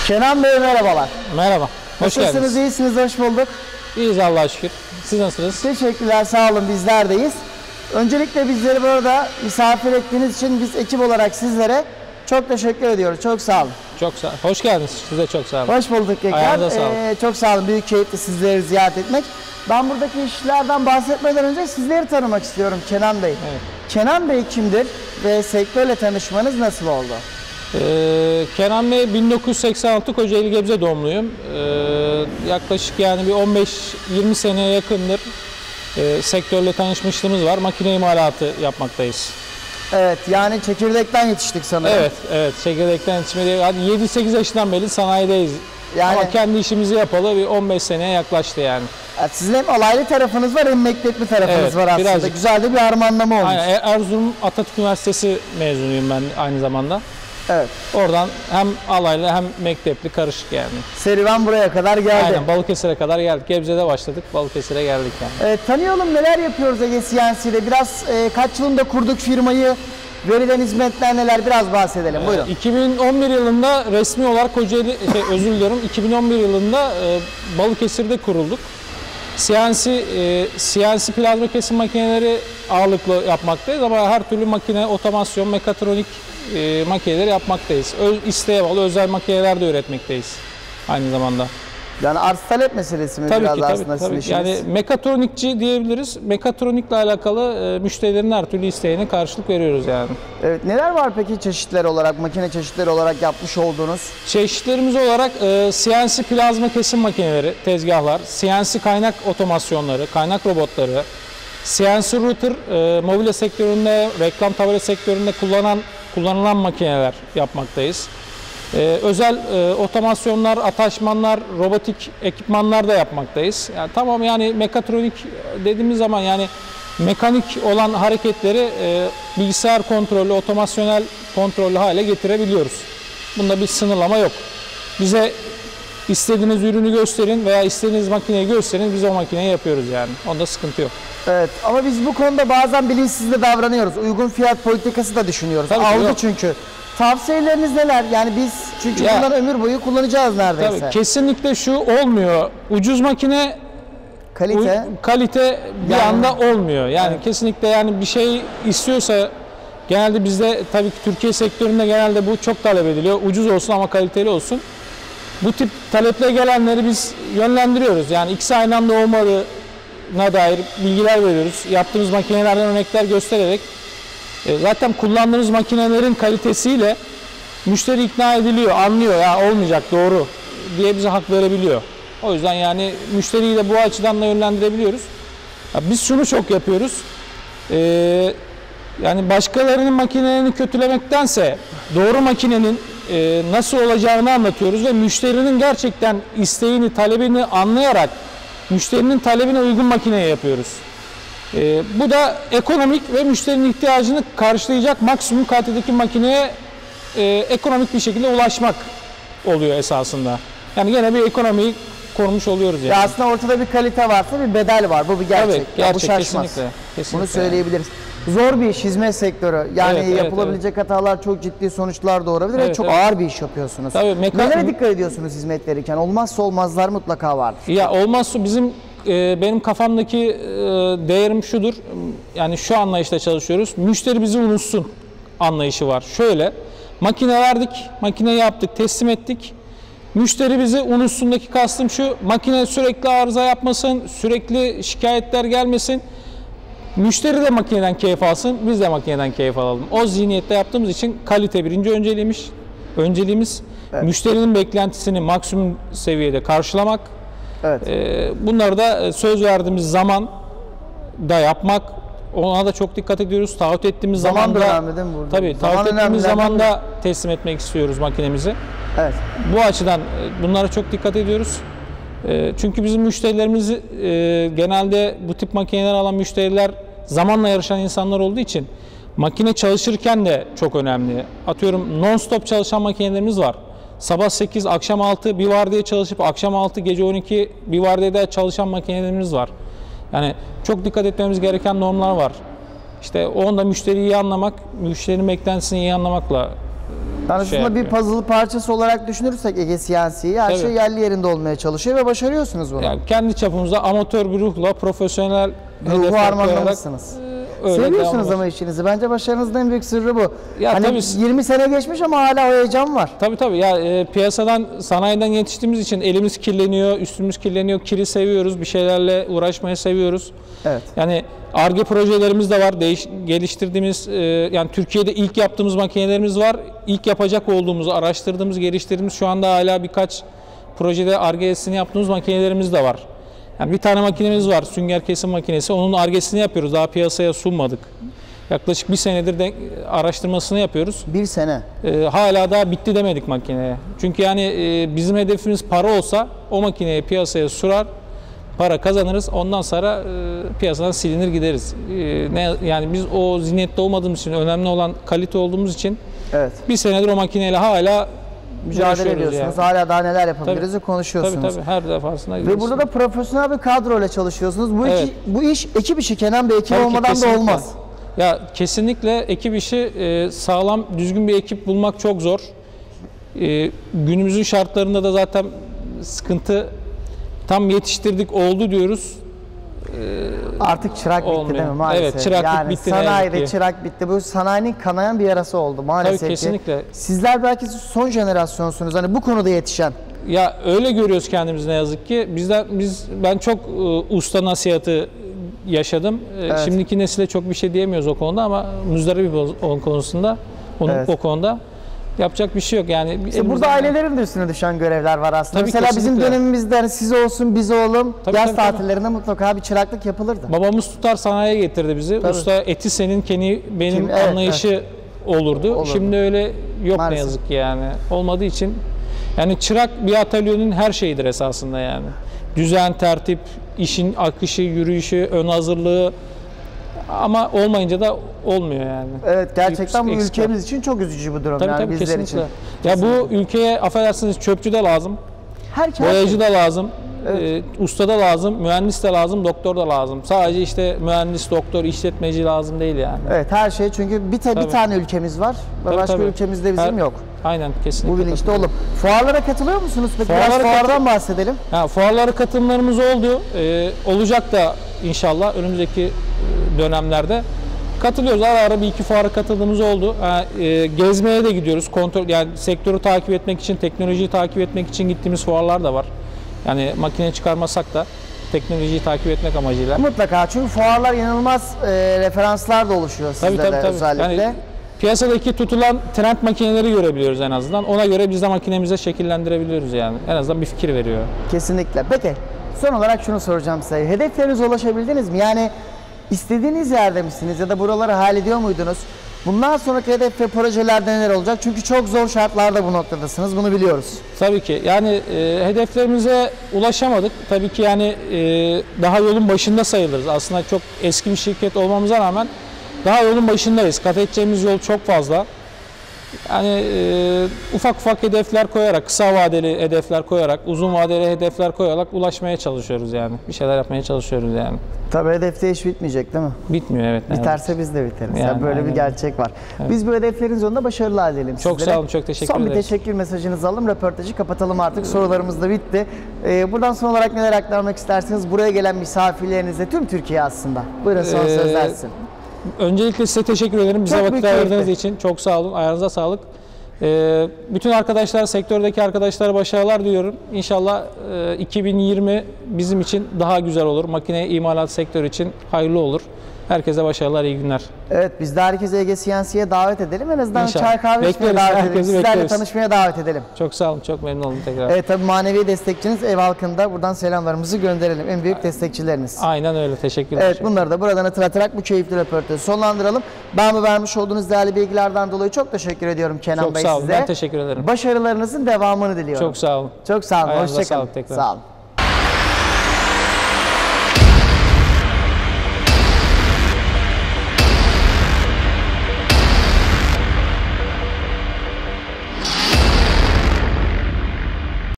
Kenan Bey merhabalar. Merhaba, hoş Nasılsınız, geldiniz. iyisiniz, hoş bulduk. İyiyiz Allah'a şükür. Siz nasılsınız? Teşekkürler, sağ olun, bizler deyiz. Öncelikle bizleri burada misafir ettiğiniz için biz ekip olarak sizlere çok teşekkür ediyoruz. Çok sağ olun. Çok sağ olun. Hoş geldiniz. Size çok sağ olun. Hoş bulduk tekrar. Ayağınıza sağlık. Çok sağ olun, büyük keyifli sizleri ziyaret etmek. Ben buradaki işlerden bahsetmeden önce sizleri tanımak istiyorum Kenan Bey. Evet. Kenan Bey kimdir ve sektörle tanışmanız nasıl oldu? Kenan Bey 1986 Kocaeli Gebze doğumluyum. Yaklaşık yani bir 15-20 seneye yakındır sektörle tanışmışlığımız var. Makine imalatı yapmaktayız. Evet, yani çekirdekten yetiştik sanırım. Evet, çekirdekten yetişmedi. Hadi 7-8 yaşından beri sanayideyiz. Yani, ama kendi işimizi yapalı bir 15 seneye yaklaştı yani. Sizin hem alaylı tarafınız var hem mektepli tarafınız Evet, var aslında. birazcık. Güzel de bir harmanlama olmuş. Aynen, Erzurum Atatürk Üniversitesi mezunuyum ben aynı zamanda. Evet. Oradan hem alaylı hem mektepli karışık yani. Serüven buraya kadar geldi. Aynen, Balıkesir'e kadar geldik. Gebze'de başladık, Balıkesir'e geldik yani. Tanıyalım, neler yapıyoruz Ege CNC'de. Biraz kaç yılında kurduk firmayı, verilen hizmetler neler, biraz bahsedelim. Buyurun. 2011 yılında resmi olarak Kocaeli, 2011 yılında Balıkesir'de kurulduk. CNC plazma kesim makineleri ağırlıklı yapmaktayız ama her türlü makine, otomasyon, mekatronik makineleri yapmaktayız. İsteğe bağlı özel makineler de üretmekteyiz aynı zamanda. Yani arz talep meselesi mi Tabii biraz ki, aslında tabii. sizin işiniz? Yani mekatronikçi diyebiliriz. Mekatronikle alakalı müşterilerin her türlü isteğine karşılık veriyoruz yani. Evet, neler var peki çeşitler olarak, makine çeşitleri olarak yapmış olduğunuz? Çeşitlerimiz olarak CNC plazma kesim makineleri, tezgahlar, CNC kaynak otomasyonları, kaynak robotları, CNC router, mobilya sektöründe, reklam tabela sektöründe kullanılan makineler yapmaktayız. Özel otomasyonlar, ataşmanlar, robotik ekipmanlar da yapmaktayız. Yani tamam, yani mekatronik dediğimiz zaman yani mekanik olan hareketleri bilgisayar kontrollü, otomasyonel kontrollü hale getirebiliyoruz. Bunda bir sınırlama yok. Bize istediğiniz ürünü gösterin veya istediğiniz makineyi gösterin, biz o makineyi yapıyoruz yani. Onda sıkıntı yok. Evet, ama biz bu konuda bazen bilinçsiz de davranıyoruz. Uygun fiyat politikası da düşünüyoruz. Tabii Algı çünkü. Tavsiyeleriniz neler? Yani biz çünkü bundan ömür boyu kullanacağız neredeyse. Tabii, kesinlikle şu olmuyor. Ucuz makine, kalite bir anda olmuyor. Yani evet. Kesinlikle, yani bir şey istiyorsa genelde bizde tabii ki Türkiye sektöründe genelde bu çok talep ediliyor. Ucuz olsun ama kaliteli olsun. Bu tip taleple gelenleri biz yönlendiriyoruz. Yani ikisi aynı anda olmadığına dair bilgiler veriyoruz. Yaptığımız makinelerden örnekler göstererek zaten kullandığımız makinelerin kalitesiyle müşteri ikna ediliyor, anlıyor ya olmayacak doğru diye bize hak verebiliyor. O yüzden yani müşteriyi de bu açıdan da yönlendirebiliyoruz. Biz şunu çok yapıyoruz. Yani başkalarının makinelerini kötülemektense doğru makinenin nasıl olacağını anlatıyoruz ve müşterinin gerçekten isteğini, talebini anlayarak müşterinin talebine uygun makineyi yapıyoruz. Bu da ekonomik ve müşterinin ihtiyacını karşılayacak maksimum kalitedeki makineye ekonomik bir şekilde ulaşmak oluyor esasında. Yani gene bir ekonomiyi korumuş oluyoruz yani. Ya aslında ortada bir kalite varsa bir bedel var. Bu bir gerçek. Tabii, gerçek, bu şaşmaz. Kesinlikle. Bunu söyleyebiliriz. Zor bir iş, hizmet sektörü. Yani yapılabilecek hatalar çok ciddi sonuçlar doğurabilir ve çok ağır bir iş yapıyorsunuz. Tabii, nelere dikkat ediyorsunuz hizmet verirken? Olmazsa olmazlar mutlaka vardır. Ya olmazsa benim kafamdaki değerim şudur. Yani şu anlayışla çalışıyoruz. Müşteri bizi unutsun anlayışı var. Şöyle, makine verdik, makine yaptık, teslim ettik. Müşteri bizi unutsun'daki kastım şu: makine sürekli arıza yapmasın, sürekli şikayetler gelmesin. Müşteri de makineden keyif alsın, biz de makineden keyif alalım. O zihniyette yaptığımız için kalite birinci önceliğimiz. Evet. Müşterinin beklentisini maksimum seviyede karşılamak. Evet. Bunları da söz verdiğimiz zaman da yapmak. Ona da çok dikkat ediyoruz. Taahhüt ettiğimiz zaman da önemli değil mi burada? Tabii, taahhüt ettiğimiz zaman da teslim etmek istiyoruz makinemizi. Evet. Bu açıdan bunlara çok dikkat ediyoruz. Çünkü bizim müşterilerimiz genelde bu tip makineler alan müşteriler zamanla yarışan insanlar olduğu için makine çalışırken de çok önemli. Atıyorum, non-stop çalışan makinelerimiz var. Sabah 8, akşam 6 bir vardiya çalışıp akşam 6, gece 12 bir vardiyada çalışan makinelerimiz var. Yani çok dikkat etmemiz gereken normlar var. İşte onda müşteriyi iyi anlamak, müşterinin beklentisini iyi anlamakla Yani aslında bir puzzle parçası olarak düşünürsek Ege CNC'yi her Tabii. şey yerli yerinde olmaya çalışıyor ve başarıyorsunuz bunu. Yani kendi çapımızda amatör bir ruhla profesyonel Ruhu hedefler koyarak harmanlamışsınız. öyle Seviyorsunuz devam ama işinizi. Bence başarınızın en büyük sırrı bu. Ya hani tabii. 20 sene geçmiş ama hala o heyecan var. Tabii ya piyasadan, sanayiden yetiştiğimiz için elimiz kirleniyor, üstümüz kirleniyor, kiri seviyoruz, bir şeylerle uğraşmayı seviyoruz. Evet. Yani Ar-Ge projelerimiz de var, geliştirdiğimiz, yani Türkiye'de ilk yaptığımız makinelerimiz var. İlk yapacak olduğumuz, araştırdığımız, geliştirdiğimiz, şu anda hala birkaç projede Ar-Ge'sini yaptığımız makinelerimiz de var. Yani bir tane makinemiz var, sünger kesim makinesi. Onun Ar-Ge'sini yapıyoruz, daha piyasaya sunmadık. Yaklaşık bir senedir de araştırmasını yapıyoruz. Bir sene. Hala daha bitti demedik makineye. Çünkü yani bizim hedefimiz para olsa o makineyi piyasaya sürer, para kazanırız. Ondan sonra piyasadan silinir gideriz. Yani biz o zihniyette olmadığımız için, önemli olan kalite olduğumuz için Evet. bir senedir o makineyle hala Mücadele ediyorsunuz. Yani. Hala daha neler yapabiliriz konuşuyorsunuz. Tabii her defasında Ve gidiyoruz. burada da profesyonel bir kadroyla çalışıyorsunuz. Evet. Bu iş ekip işi Kenan Bey. Ekip Tabii ki, olmadan da kesinlikle. olmaz. Ya kesinlikle ekip işi, sağlam, düzgün bir ekip bulmak çok zor. Günümüzün şartlarında da zaten sıkıntı, tam yetiştirdik oldu diyoruz. Artık çırak bitti Olmuyor. değil mi maalesef? Evet, çıraklık yani bitti ne sanayide yazık ki. çırak bitti. Bu sanayinin kanayan bir yarası oldu maalesef Tabii kesinlikle. ki. Sizler belki son jenerasyonsunuz hani bu konuda yetişen. Ya öyle görüyoruz kendimizi ne yazık ki. Ben çok usta nasihatı yaşadım. Evet. Şimdiki nesile çok bir şey diyemiyoruz o konuda ama müzdarip o konusunda, Evet. o konuda yapacak bir şey yok. Yani İşte burada ailelerin de üstüne düşen görevler var aslında. Tabii, Mesela bizim kesinlikle. dönemimizde hani siz olsun biz olalım yaz Tabii. tatillerinde mutlaka bir çıraklık yapılırdı. Babamız tutar sanayiye getirdi bizi. Tabii. Usta eti senin, keni benim Evet, anlayışı olurdu. Şimdi öyle yok Maalesef. ne yazık ki yani. Olmadığı için yani çırak bir atölyenin her şeyidir esasında yani. Düzen, tertip, işin akışı, yürüyüşü, ön hazırlığı, ama olmayınca da olmuyor yani. Evet gerçekten bu Eksik. ülkemiz için çok üzücü bu durum yani bizler kesinlikle. için. Ya bu ülkeye affedersiniz çöpçü de lazım, boyacı da lazım, usta da lazım, mühendis de lazım, doktor da lazım. Sadece işte mühendis, doktor, işletmeci lazım değil yani. Evet her şey çünkü bir tane ülkemiz var ve başka ülkemizde bizim yok. Aynen kesinlikle. Bu bilinçli olup. Fuarlara katılıyor musunuz? Peki Fuarlara biraz fuardan bahsedelim. Fuarlara katılımlarımız oldu. Olacak da inşallah önümüzdeki dönemlerde. Katılıyoruz. Ara ara bir iki fuara katıldığımız oldu. Gezmeye de gidiyoruz. Kontrol, yani sektörü takip etmek için, teknolojiyi takip etmek için gittiğimiz fuarlar da var. Yani makine çıkarmasak da teknolojiyi takip etmek amacıyla. Mutlaka çünkü fuarlar inanılmaz referanslar da oluşuyor sizde de özellikle. Yani piyasadaki tutulan trend makineleri görebiliyoruz en azından. Ona göre biz de makinemizi şekillendirebiliyoruz yani. En azından bir fikir veriyor. Kesinlikle. Peki son olarak şunu soracağım size. Hedeflerinize ulaşabildiniz mi? Yani istediğiniz yerde misiniz ya da buraları hayal ediyor muydunuz? Bundan sonraki hedef ve projelerde neler olacak? Çünkü çok zor şartlarda bu noktadasınız. Bunu biliyoruz. Tabii ki. Yani hedeflerimize ulaşamadık. Tabii ki yani daha yolun başında sayılırız. Aslında çok eski bir şirket olmamıza rağmen daha yolun başındayız. Kat edeceğimiz yol çok fazla. Yani ufak ufak hedefler koyarak, kısa vadeli hedefler koyarak, uzun vadeli hedefler koyarak ulaşmaya çalışıyoruz yani. Bir şeyler yapmaya çalışıyoruz yani. Tabii hedefte iş bitmeyecek değil mi? Bitmiyor evet. Biterse biz de biteriz. Yani, böyle bir aynen. gerçek var. Evet. Biz bu hedeflerin yolunda başarılar dileyelim Çok sizlere. sağ olun, çok teşekkür Son bir ederiz. teşekkür mesajınızı alalım. Röportajı kapatalım artık. Sorularımız da bitti. Buradan son olarak neler aktarmak istersiniz? Buraya gelen misafirlerinize, tüm Türkiye aslında. Buyurun son sözler sizin. Öncelikle size teşekkür ederim. Bize Çok vakit büyük ayırdığınız keyifli. için. Çok sağ olun. Ayağınıza sağlık. Bütün arkadaşlar, sektördeki arkadaşlara başarılar diliyorum. İnşallah 2020 bizim için daha güzel olur. Makine imalat sektörü için hayırlı olur. Herkese başarılar, iyi günler. Evet, biz de herkese Ege CNC'ye davet edelim. En azından İnşallah. çay kahve içmeye Bekleriz, davet edelim. herkesi Sizlerle bekleriz. tanışmaya davet edelim. Çok sağ olun, çok memnun oldum tekrar. Evet, tabii manevi destekçiniz ev halkında. Buradan selamlarımızı gönderelim. En büyük destekçileriniz. Aynen öyle, teşekkürler. Evet, bunları da buradan hatırlatarak bu keyifli röportajı sonlandıralım. Ben bu vermiş olduğunuz değerli bilgilerden dolayı çok teşekkür ediyorum Kenan Çok Bey sağ olun, size. ben teşekkür ederim. Başarılarınızın devamını diliyorum. Çok sağ olun. Çok sağ olun. Ayağınıza Hoşçakalın. sağlık tekrar. Sağ olun.